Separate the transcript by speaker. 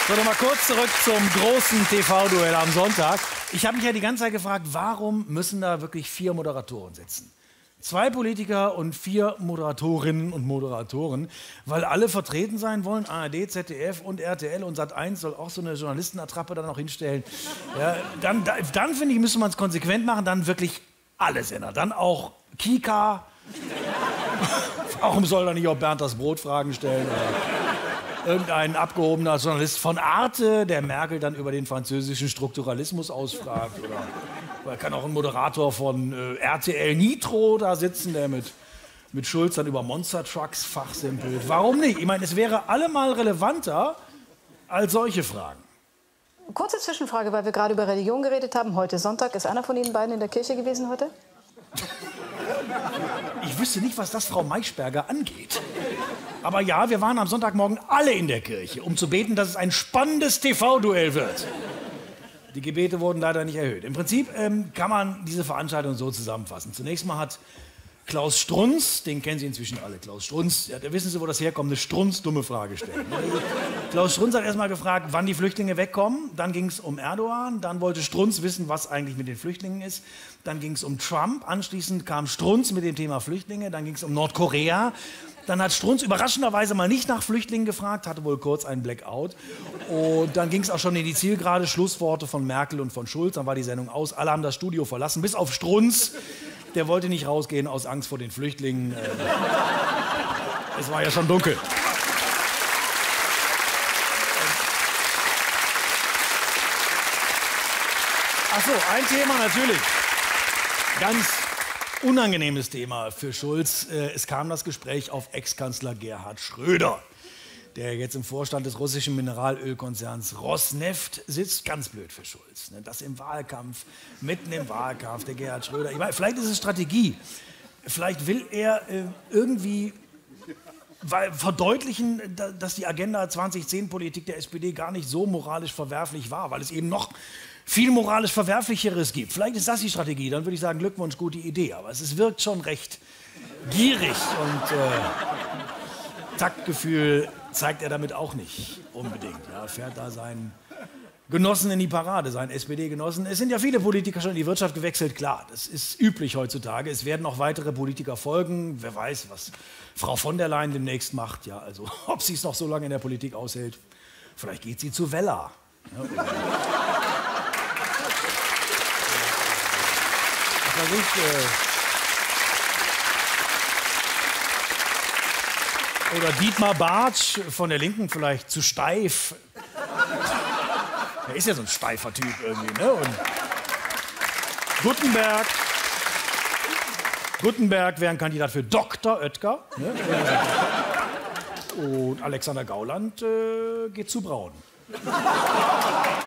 Speaker 1: So, noch mal kurz zurück zum großen TV-Duell am Sonntag. Ich habe mich ja die ganze Zeit gefragt, warum müssen da wirklich 4 Moderatoren sitzen? 2 Politiker und 4 Moderatorinnen und Moderatoren, weil alle vertreten sein wollen. ARD, ZDF und RTL und Sat.1 soll auch so eine Journalistenattrappe dann noch hinstellen. Ja, dann finde ich, müsste man es konsequent machen, dann wirklich alle Sender. Dann auch Kika. Warum soll da nicht auch Bernd das Brot Fragen stellen? Oder irgendein abgehobener Journalist von Arte, der Merkel dann über den französischen Strukturalismus ausfragt. Oder kann auch ein Moderator von RTL Nitro da sitzen, der mit Schulz dann über Monster Trucks fachsimpelt. Warum nicht? Ich meine, es wäre allemal relevanter als solche Fragen.
Speaker 2: Kurze Zwischenfrage, weil wir gerade über Religion geredet haben. Heute Sonntag. Ist einer von Ihnen beiden in der Kirche gewesen heute?
Speaker 1: Ich wüsste nicht, was das Frau Maischberger angeht. Aber ja, wir waren am Sonntagmorgen alle in der Kirche, um zu beten, dass es ein spannendes TV-Duell wird. Die Gebete wurden leider nicht erhöht. Im Prinzip kann man diese Veranstaltung so zusammenfassen. Zunächst mal hat Klaus Strunz, den kennen Sie inzwischen alle, Klaus Strunz, ja, da wissen Sie, wo das herkommt, eine strunzdumme Frage stellen. Klaus Strunz hat erst mal gefragt, wann die Flüchtlinge wegkommen. Dann ging es um Erdogan. Dann wollte Strunz wissen, was eigentlich mit den Flüchtlingen ist. Dann ging es um Trump. Anschließend kam Strunz mit dem Thema Flüchtlinge. Dann ging es um Nordkorea. Dann hat Strunz überraschenderweise mal nicht nach Flüchtlingen gefragt, hatte wohl kurz einen Blackout. Und dann ging es auch schon in die Zielgerade, Schlussworte von Merkel und von Schulz. Dann war die Sendung aus. Alle haben das Studio verlassen, bis auf Strunz. Der wollte nicht rausgehen aus Angst vor den Flüchtlingen. Es war ja schon dunkel. Ach so, ein Thema natürlich. Ganz unangenehmes Thema für Schulz. Es kam das Gespräch auf Ex-Kanzler Gerhard Schröder, der jetzt im Vorstand des russischen Mineralölkonzerns Rosneft sitzt. Ganz blöd für Schulz. Das im Wahlkampf, mitten im Wahlkampf, der Gerhard Schröder. Ich meine, vielleicht ist es Strategie. Vielleicht will er irgendwie verdeutlichen, dass die Agenda 2010-Politik der SPD gar nicht so moralisch verwerflich war, weil es eben noch viel moralisch Verwerflicheres gibt. Vielleicht ist das die Strategie. Dann würde ich sagen, Glückwunsch, gute Idee. Aber es wirkt schon recht gierig und Taktgefühl zeigt er damit auch nicht unbedingt. Er fährt da seinen Genossen in die Parade, seinen SPD-Genossen. Es sind ja viele Politiker schon in die Wirtschaft gewechselt, klar, das ist üblich heutzutage. Es werden auch weitere Politiker folgen. Wer weiß, was Frau von der Leyen demnächst macht. Ja, also, ob sie es noch so lange in der Politik aushält. Vielleicht geht sie zu Wella. Ja, oder Dietmar Bartsch von der Linken vielleicht zu steif. Er ist ja so ein steifer Typ irgendwie, ne? Und Guttenberg wäre ein Kandidat für Dr. Oetker. Ne? Und Alexander Gauland geht zu Braun.